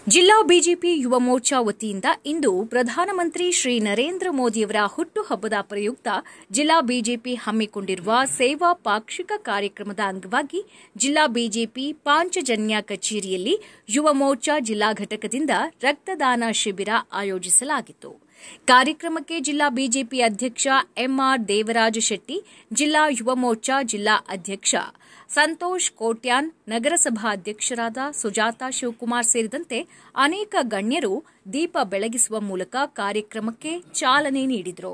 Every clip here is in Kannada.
ಜಿಲ್ಲಾ ಬಿಜೆಪಿ ಯುವ ಮೋರ್ಚಾ ವತಿಯಿಂದ ಇಂದು ಪ್ರಧಾನಮಂತ್ರಿ ಶ್ರೀ ನರೇಂದ್ರ ಮೋದಿಯವರ ಹುಟ್ಟುಹಬ್ಬದ ಪ್ರಯುಕ್ತ ಜಿಲ್ಲಾ ಬಿಜೆಪಿ ಹಮ್ಮಿಕೊಂಡಿರುವ ಸೇವಾ ಪಾಕ್ಷಿಕ ಕಾರ್ಯಕ್ರಮದ ಅಂಗವಾಗಿ ಜಿಲ್ಲಾ ಬಿಜೆಪಿ ಪಾಂಚಜನ್ಯ ಕಚೇರಿಯಲ್ಲಿ ಯುವ ಮೋರ್ಚಾ ಜಿಲ್ಲಾ ಘಟಕದಿಂದ ರಕ್ತದಾನ ಶಿಬಿರ ಆಯೋಜಿಸಲಾಗಿತ್ತು. ಕಾರ್ಯಕ್ರಮಕ್ಕೆ ಜಿಲ್ಲಾ ಬಿಜೆಪಿ ಅಧ್ಯಕ್ಷ ಎಂಆರ್ ದೇವರಾಜ ಶೆಟ್ಟಿ, ಜಿಲ್ಲಾ ಯುವ ಮೋರ್ಚಾ ಜಿಲ್ಲಾ ಅಧ್ಯಕ್ಷ ಸಂತೋಷ್ ಕೋಟ್ಯಾನ್, ನಗರಸಭಾ ಅಧ್ಯಕ್ಷರಾದ ಸುಜಾತಾ ಶಿವಕುಮಾರ್ ಸೇರಿದಂತೆ ಅನೇಕ ಗಣ್ಯರು ದೀಪ ಬೆಳಗಿಸುವ ಮೂಲಕ ಕಾರ್ಯಕ್ರಮಕ್ಕೆ ಚಾಲನೆ ನೀಡಿದರು.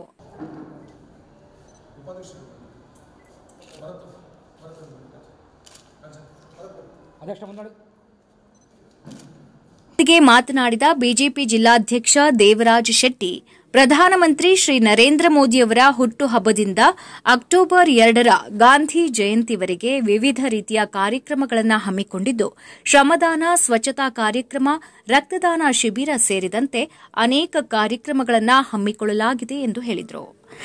ಮಾತನಾಡಿದ ಬಿಜೆಪಿ ಜಿಲ್ಲಾಧ್ಯಕ್ಷ ದೇವರಾಜ ಶೆಟ್ಟಿ, ಪ್ರಧಾನಮಂತ್ರಿ ಶ್ರೀ ನರೇಂದ್ರ ಮೋದಿಯವರ ಹುಟ್ಟುಹಬ್ಬದಿಂದ ಅಕ್ಟೋಬರ್ 2ರ ಗಾಂಧಿ ಜಯಂತಿವರೆಗೆ ವಿವಿಧ ರೀತಿಯ ಕಾರ್ಯಕ್ರಮಗಳನ್ನು ಹಮ್ಮಿಕೊಂಡಿದ್ದು, ಶ್ರಮದಾನ, ಸ್ವಚ್ಛತಾ ಕಾರ್ಯಕ್ರಮ, ರಕ್ತದಾನ ಶಿಬಿರ ಸೇರಿದಂತೆ ಅನೇಕ ಕಾರ್ಯಕ್ರಮಗಳನ್ನು ಹಮ್ಮಿಕೊಳ್ಳಲಾಗಿದೆ ಎಂದು ಹೇಳಿದರು.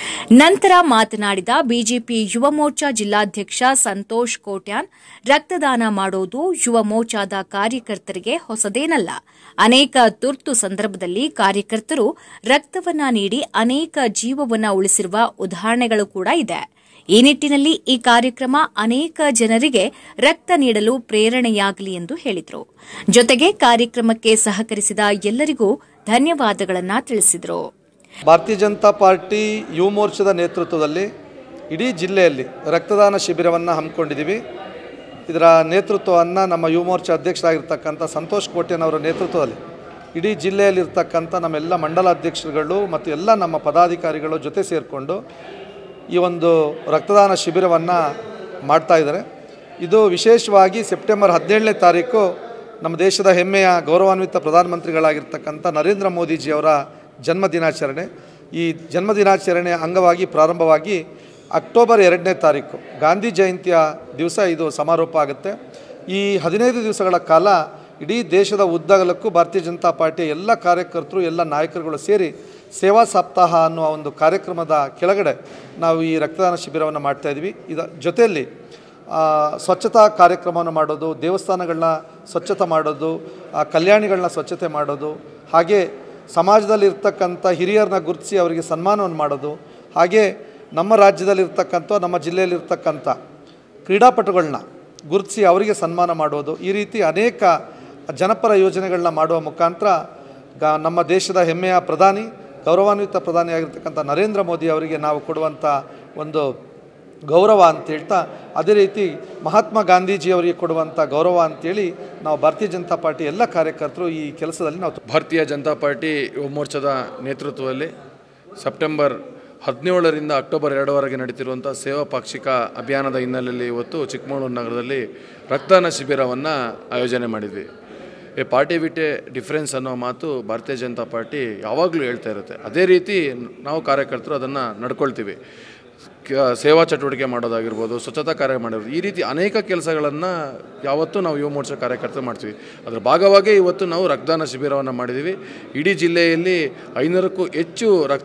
ನಂತರ ಮಾತನಾಡಿದ ಬಿಜೆಪಿ ಯುವ ಮೋರ್ಚಾ ಜಿಲ್ಲಾಧ್ಯಕ್ಷ ಸಂತೋಷ್ ಕೋಟ್ಯಾನ್, ರಕ್ತದಾನ ಮಾಡೋದು ಯುವ ಮೋರ್ಚಾದ ಕಾರ್ಯಕರ್ತರಿಗೆ ಹೊಸದೇನಲ್ಲ. ಅನೇಕ ತುರ್ತು ಸಂದರ್ಭದಲ್ಲಿ ಕಾರ್ಯಕರ್ತರು ರಕ್ತವನ್ನ ನೀಡಿ ಅನೇಕ ಜೀವವನ್ನ ಉಳಿಸಿರುವ ಉದಾಹರಣೆಗಳು ಕೂಡ ಇದೆ. ಈ ನಿಟ್ಟಿನಲ್ಲಿ ಈ ಕಾರ್ಯಕ್ರಮ ಅನೇಕ ಜನರಿಗೆ ರಕ್ತ ನೀಡಲು ಪ್ರೇರಣೆಯಾಗಲಿ ಎಂದು ಹೇಳಿದರು. ಜೊತೆಗೆ ಕಾರ್ಯಕ್ರಮಕ್ಕೆ ಸಹಕರಿಸಿದ ಎಲ್ಲರಿಗೂ ಧನ್ಯವಾದಗಳನ್ನು ತಿಳಿಸಿದರು. ಭಾರತೀಯ ಜನತಾ ಪಾರ್ಟಿ ಯುವ ಮೋರ್ಚಾದ ನೇತೃತ್ವದಲ್ಲಿ ಇಡೀ ಜಿಲ್ಲೆಯಲ್ಲಿ ರಕ್ತದಾನ ಶಿಬಿರವನ್ನು ಹಮ್ಮಿಕೊಂಡಿದ್ದೀವಿ. ಇದರ ನೇತೃತ್ವವನ್ನು ನಮ್ಮ ಯುವ ಮೋರ್ಚಾ ಅಧ್ಯಕ್ಷರಾಗಿರ್ತಕ್ಕಂಥ ಸಂತೋಷ್ ಕೋಟ್ಯಾನ್ ಅವರ ನೇತೃತ್ವದಲ್ಲಿ ಇಡೀ ಜಿಲ್ಲೆಯಲ್ಲಿರ್ತಕ್ಕಂಥ ನಮ್ಮೆಲ್ಲ ಮಂಡಲ ಅಧ್ಯಕ್ಷರುಗಳು ಮತ್ತು ಎಲ್ಲ ನಮ್ಮ ಪದಾಧಿಕಾರಿಗಳು ಜೊತೆ ಸೇರಿಕೊಂಡು ಈ ಒಂದು ರಕ್ತದಾನ ಶಿಬಿರವನ್ನು ಮಾಡ್ತಾಯಿದ್ದಾರೆ. ಇದು ವಿಶೇಷವಾಗಿ ಸೆಪ್ಟೆಂಬರ್ 17ನೇ ತಾರೀಕು ನಮ್ಮ ದೇಶದ ಹೆಮ್ಮೆಯ ಗೌರವಾನ್ವಿತ ಪ್ರಧಾನಮಂತ್ರಿಗಳಾಗಿರ್ತಕ್ಕಂಥ ನರೇಂದ್ರ ಮೋದಿಜಿಯವರ ಜನ್ಮದಿನಾಚರಣೆ. ಈ ಜನ್ಮದಿನಾಚರಣೆಯ ಅಂಗವಾಗಿ ಪ್ರಾರಂಭವಾಗಿ ಅಕ್ಟೋಬರ್ 2ನೇ ತಾರೀಕು ಗಾಂಧಿ ಜಯಂತಿಯ ದಿವಸ ಇದು ಸಮಾರೋಪ ಆಗುತ್ತೆ. ಈ 15 ದಿವಸಗಳ ಕಾಲ ಇಡೀ ದೇಶದ ಉದ್ದಗಲಕ್ಕೂ ಭಾರತೀಯ ಜನತಾ ಪಾರ್ಟಿಯ ಎಲ್ಲ ಕಾರ್ಯಕರ್ತರು, ಎಲ್ಲ ನಾಯಕರುಗಳು ಸೇರಿ ಸೇವಾ ಸಪ್ತಾಹ ಅನ್ನುವ ಒಂದು ಕಾರ್ಯಕ್ರಮದ ಕೆಳಗಡೆ ನಾವು ಈ ರಕ್ತದಾನ ಶಿಬಿರವನ್ನು ಮಾಡ್ತಾಯಿದ್ವಿ. ಇದರ ಜೊತೆಯಲ್ಲಿ ಸ್ವಚ್ಛತಾ ಕಾರ್ಯಕ್ರಮವನ್ನು ಮಾಡೋದು, ದೇವಸ್ಥಾನಗಳನ್ನ ಸ್ವಚ್ಛತೆ ಮಾಡೋದು, ಕಲ್ಯಾಣಿಗಳನ್ನ ಸ್ವಚ್ಛತೆ ಮಾಡೋದು, ಹಾಗೆ ಸಮಾಜದಲ್ಲಿರ್ತಕ್ಕಂಥ ಹಿರಿಯರನ್ನ ಗುರುತಿಸಿ ಅವರಿಗೆ ಸನ್ಮಾನವನ್ನು ಮಾಡೋದು, ಹಾಗೆ ನಮ್ಮ ರಾಜ್ಯದಲ್ಲಿರ್ತಕ್ಕಂಥ, ನಮ್ಮ ಜಿಲ್ಲೆಯಲ್ಲಿರ್ತಕ್ಕಂಥ ಕ್ರೀಡಾಪಟುಗಳನ್ನ ಗುರುತಿಸಿ ಅವರಿಗೆ ಸನ್ಮಾನ ಮಾಡೋದು, ಈ ರೀತಿ ಅನೇಕ ಜನಪರ ಯೋಜನೆಗಳನ್ನ ಮಾಡುವ ಮುಖಾಂತರ ನಮ್ಮ ದೇಶದ ಹೆಮ್ಮೆಯ ಪ್ರಧಾನಿ, ಗೌರವಾನ್ವಿತ ಪ್ರಧಾನಿಯಾಗಿರ್ತಕ್ಕಂಥ ನರೇಂದ್ರ ಮೋದಿ ಅವರಿಗೆ ನಾವು ಕೊಡುವಂಥ ಒಂದು ಗೌರವ ಅಂತ ಹೇಳ್ತಾ, ಅದೇ ರೀತಿ ಮಹಾತ್ಮ ಗಾಂಧೀಜಿಯವರಿಗೆ ಕೊಡುವಂಥ ಗೌರವ ಅಂತೇಳಿ ನಾವು ಭಾರತೀಯ ಜನತಾ ಪಾರ್ಟಿ ಎಲ್ಲ ಕಾರ್ಯಕರ್ತರು ಈ ಕೆಲಸದಲ್ಲಿ ನಾವು ಭಾರತೀಯ ಜನತಾ ಪಾರ್ಟಿ ಯುವ ಮೋರ್ಚಾದ ನೇತೃತ್ವದಲ್ಲಿ ಸೆಪ್ಟೆಂಬರ್ 17ರಿಂದ ಅಕ್ಟೋಬರ್ 2ರವರೆಗೆ ನಡೀತಿರುವಂಥ ಸೇವಾ ಪಾಕ್ಷಿಕ ಅಭಿಯಾನದ ಹಿನ್ನೆಲೆಯಲ್ಲಿ ಇವತ್ತು ಚಿಕ್ಕಮಗಳೂರು ನಗರದಲ್ಲಿ ರಕ್ತದಾನ ಶಿಬಿರವನ್ನು ಆಯೋಜನೆ ಮಾಡಿದ್ವಿ. A party with a difference ಅನ್ನೋ ಮಾತು ಭಾರತೀಯ ಜನತಾ ಪಾರ್ಟಿ ಯಾವಾಗಲೂ ಹೇಳ್ತಾ ಇರುತ್ತೆ. ಅದೇ ರೀತಿ ನಾವು ಕಾರ್ಯಕರ್ತರು ಅದನ್ನು ನಡ್ಕೊಳ್ತೀವಿ. ಸೇವಾ ಚಟುವಟಿಕೆ ಮಾಡೋದಾಗಿರ್ಬೋದು, ಸ್ವಚ್ಛತಾ ಕಾರ್ಯ ಮಾಡಿರ್ಬೋದು, ಈ ರೀತಿ ಅನೇಕ ಕೆಲಸಗಳನ್ನು ಯಾವತ್ತೂ ನಾವು ಯುವ ಮೋರ್ಚಾ ಕಾರ್ಯಕರ್ತರು ಮಾಡ್ತೀವಿ. ಅದರ ಭಾಗವಾಗಿ ಇವತ್ತು ನಾವು ರಕ್ತದಾನ ಶಿಬಿರವನ್ನು ಮಾಡಿದ್ದೀವಿ. ಇಡೀ ಜಿಲ್ಲೆಯಲ್ಲಿ 500ಕ್ಕೂ ಹೆಚ್ಚು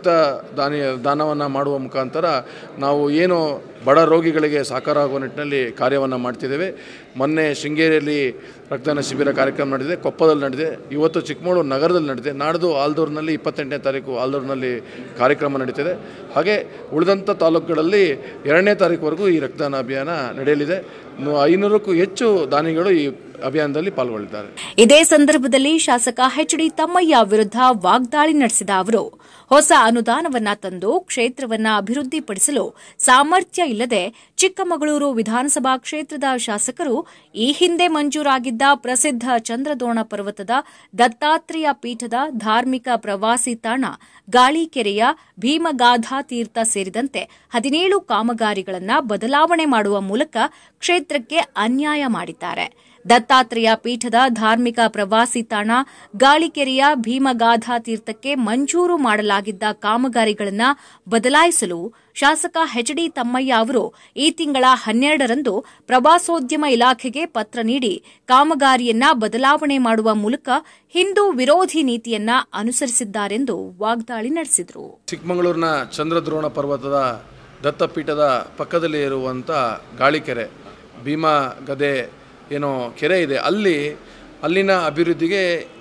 ದಾನವನ್ನು ಮಾಡುವ ಮುಖಾಂತರ ನಾವು ಏನು ಬಡ ರೋಗಿಗಳಿಗೆ ಸಾಕಾರ ಆಗುವ ನಿಟ್ಟಿನಲ್ಲಿ ಕಾರ್ಯವನ್ನು ಮಾಡ್ತಿದ್ದೇವೆ. ಮೊನ್ನೆ ಶೃಂಗೇರಿಯಲ್ಲಿ ರಕ್ತದಾನ ಶಿಬಿರ ಕಾರ್ಯಕ್ರಮ ನಡೆದಿದೆ, ಕೊಪ್ಪದಲ್ಲಿ ನಡೆದಿದೆ, ಇವತ್ತು ಚಿಕ್ಕಮಗಳೂರು ನಗರದಲ್ಲಿ ನಡೆದಿದೆ, ನಾಡ್ದು ಆಲ್ದೂರಿನಲ್ಲಿ 28ನೇ ತಾರೀಕು ಆಲ್ದೂರಿನಲ್ಲಿ ಕಾರ್ಯಕ್ರಮ ನಡೀತಿದೆ. ಹಾಗೆ ಉಳಿದಂಥ ತಾಲೂಕುಗಳಲ್ಲಿ 2ನೇ ತಾರೀಕುವರೆಗೂ ಈ ರಕ್ತದಾನ ಅಭಿಯಾನ ನಡೆಯಲಿದೆ. 500ಕ್ಕೂ ಹೆಚ್ಚು ದಾನಿಗಳು ಈ ಅಭಿಯಾನದಲ್ಲಿ ಪಾಲ್ಗೊಳ್ಳಿದ್ದಾರೆ. ಇದೇ ಸಂದರ್ಭದಲ್ಲಿ ಶಾಸಕ ಎಚ್.ಡಿ. ತಮ್ಮಯ್ಯ ವಿರುದ್ಧ ವಾಗ್ದಾಳಿ ನಡೆಸಿದ ಅವರು, ಹೊಸ ಅನುದಾನವನ್ನ ತಂದು ಕ್ಷೇತ್ರವನ್ನ ಅಭಿವೃದ್ಧಿಪಡಿಸಲು ಸಾಮರ್ಥ್ಯ ಇಲ್ಲದೆ ಚಿಕ್ಕಮಗಳೂರು ವಿಧಾನಸಭಾ ಕ್ಷೇತ್ರದ ಶಾಸಕರು ಈ ಹಿಂದೆ ಮಂಜೂರಾಗಿದ್ದ ಪ್ರಸಿದ್ಧ ಚಂದ್ರದ್ರೋಣ ಪರ್ವತದ ದತ್ತಾತ್ರೇಯ ಪೀಠದ ಧಾರ್ಮಿಕ ಪ್ರವಾಸಿ ತಾಣ ಗಾಳಿಕೆರೆಯ ಭೀಮಗಾಧಾ ತೀರ್ಥ ಸೇರಿದಂತೆ 17 ಕಾಮಗಾರಿಗಳನ್ನು ಬದಲಾವಣೆ ಮಾಡುವ ಮೂಲಕ ಕ್ಷೇತ್ರಕ್ಕೆ ಅನ್ಯಾಯ ಮಾಡಿದ್ದಾರೆ. ದತ್ತಾತ್ರೇಯ ಪೀಠದ ಧಾರ್ಮಿಕ ಪ್ರವಾಸಿ ತಾಣ ಗಾಳಿಕೆರೆಯ ಭೀಮಗಾಧಾ ತೀರ್ಥಕ್ಕೆ ಮಂಜೂರು ಮಾಡಲಾಗಿದ್ದ ಕಾಮಗಾರಿಗಳನ್ನು ಬದಲಾಯಿಸಲು ಶಾಸಕ ಎಚ್.ಡಿ. ತಮ್ಮಯ್ಯ ಅವರು ಈ ತಿಂಗಳ 12ರಂದು ಪ್ರವಾಸೋದ್ಯಮ ಇಲಾಖೆಗೆ ಪತ್ರ ನೀಡಿ ಕಾಮಗಾರಿಯನ್ನ ಬದಲಾವಣೆ ಮಾಡುವ ಮೂಲಕ ಹಿಂದೂ ವಿರೋಧಿ ನೀತಿಯನ್ನ ಅನುಸರಿಸಿದ್ದಾರೆಂದು ವಾಗ್ದಾಳಿ ನಡೆಸಿದರು. ಚಿಕ್ಕಮಗಳೂರಿನ ಚಂದ್ರದ್ರೋಣ ಪರ್ವತದ ದತ್ತಪೀಠದ ಪಕ್ಕದಲ್ಲಿ ಇರುವಂಥ ಗಾಳಿಕೆರೆ ಭೀಮಾ ಗದೆ ಏನೋ ಕೆರೆ ಇದೆ, ಅಲ್ಲಿನ ಅಭಿವೃದ್ಧಿಗೆ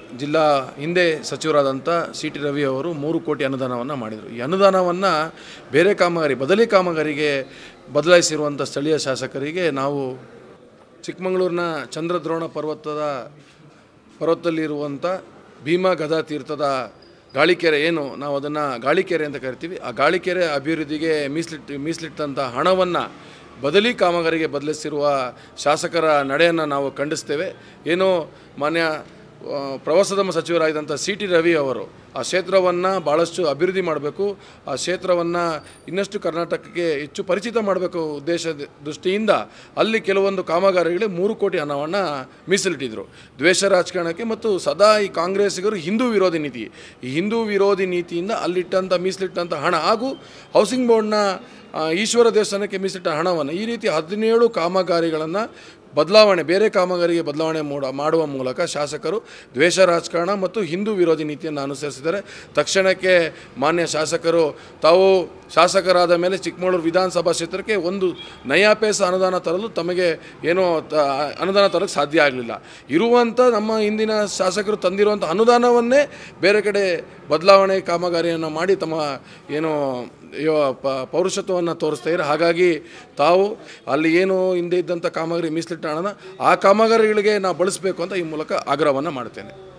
ಜಿಲ್ಲಾ ಹಿಂದೆ ಸಚಿವರಾದಂಥ ಸಿ ಟಿ ರವಿ ಅವರು 3 ಕೋಟಿ ಅನುದಾನವನ್ನು ಮಾಡಿದರು. ಈ ಅನುದಾನವನ್ನು ಬೇರೆ ಕಾಮಗಾರಿ ಬದಲಿ ಕಾಮಗಾರಿಗೆ ಬದಲಾಯಿಸಿರುವಂಥ ಸ್ಥಳೀಯ ಶಾಸಕರಿಗೆ ನಾವು ಚಿಕ್ಕಮಗಳೂರಿನ ಚಂದ್ರದ್ರೋಣ ಪರ್ವತದಲ್ಲಿರುವಂಥ ಭೀಮಾ ಗದಾ ತೀರ್ಥದ ಗಾಳಿಕೆರೆ ಏನು ನಾವು ಅದನ್ನು ಗಾಳಿಕೆರೆ ಅಂತ ಕರಿತೀವಿ, ಆ ಗಾಳಿಕೆರೆ ಅಭಿವೃದ್ಧಿಗೆ ಮೀಸಲಿಟ್ಟಂಥ ಹಣವನ್ನು ಬದಲಿ ಕಾಮಗಾರಿಗೆ ಬದಲಿಸಿರುವ ಶಾಸಕರ ನಡೆಯನ್ನು ನಾವು ಖಂಡಿಸ್ತೇವೆ. ಏನು ಮಾನ್ಯ ಪ್ರವಾಸೋದ್ಯಮ ಸಚಿವರಾಗಿದ್ದಂಥ ಸಿ ಟಿ ರವಿ ಅವರು ಆ ಕ್ಷೇತ್ರವನ್ನು ಭಾಳಷ್ಟು ಅಭಿವೃದ್ಧಿ ಮಾಡಬೇಕು, ಆ ಕ್ಷೇತ್ರವನ್ನು ಇನ್ನಷ್ಟು ಕರ್ನಾಟಕಕ್ಕೆ ಹೆಚ್ಚು ಪರಿಚಿತ ಮಾಡಬೇಕು ದೃಷ್ಟಿಯಿಂದ ಅಲ್ಲಿ ಕೆಲವೊಂದು ಕಾಮಗಾರಿಗಳಿಗೆ 3 ಕೋಟಿ ಹಣವನ್ನು ಮೀಸಲಿಟ್ಟಿದ್ದರು. ದ್ವೇಷ ರಾಜಕಾರಣಕ್ಕೆ ಮತ್ತು ಸದಾ ಈ ಕಾಂಗ್ರೆಸ್ಸಿಗರು ಹಿಂದೂ ವಿರೋಧಿ ನೀತಿ, ಈ ಹಿಂದೂ ವಿರೋಧಿ ನೀತಿಯಿಂದ ಮೀಸಲಿಟ್ಟಂಥ ಹಣ ಹಾಗೂ ಹೌಸಿಂಗ್ ಬೋರ್ಡ್ನ ಈಶ್ವರ ದೇವಸ್ಥಾನಕ್ಕೆ ಮೀಸಲಿಟ್ಟ ಹಣವನ್ನು ಈ ರೀತಿ 17 ಕಾಮಗಾರಿಗಳನ್ನು ಬೇರೆ ಕಾಮಗಾರಿಗೆ ಬದಲಾವಣೆ ಮಾಡುವ ಮೂಲಕ ಶಾಸಕರು ದ್ವೇಷ ರಾಜಕಾರಣ ಮತ್ತು ಹಿಂದೂ ವಿರೋಧಿ ನೀತಿಯನ್ನು ಅನುಸರಿಸಿದ್ದಾರೆ. ತಕ್ಷಣಕ್ಕೆ ಮಾನ್ಯ ಶಾಸಕರು ತಾವು ಶಾಸಕರಾದ ಮೇಲೆ ಚಿಕ್ಕಮಗಳೂರು ವಿಧಾನಸಭಾ ಕ್ಷೇತ್ರಕ್ಕೆ ಒಂದು ನಯಾಪೈಸ ಅನುದಾನ ತರಲು ತಮಗೆ ಅನುದಾನ ತರಕ್ಕೆ ಸಾಧ್ಯ ಆಗಲಿಲ್ಲ. ಇರುವಂಥ ನಮ್ಮ ಹಿಂದಿನ ಶಾಸಕರು ತಂದಿರುವಂಥ ಅನುದಾನವನ್ನೇ ಬೇರೆ ಕಡೆ ಬದಲಾವಣೆ ಕಾಮಗಾರಿಯನ್ನು ಮಾಡಿ ತಮ್ಮ ಪೌರುಷತ್ವವನ್ನು ತೋರಿಸ್ತಾ ಇದ್ದಾರೆ. ಹಾಗಾಗಿ ತಾವು ಅಲ್ಲಿ ಹಿಂದೆ ಇದ್ದಂಥ ಕಾಮಗಾರಿ ಮೀಸಲಿಟ್ಟ ಹಣನ ಆ ಕಾಮಗಾರಿಗಳಿಗೆ ನಾವು ಬಳಸಬೇಕು ಅಂತ ಈ ಮೂಲಕ ಆಗ್ರಹವನ್ನು ಮಾಡ್ತೇನೆ.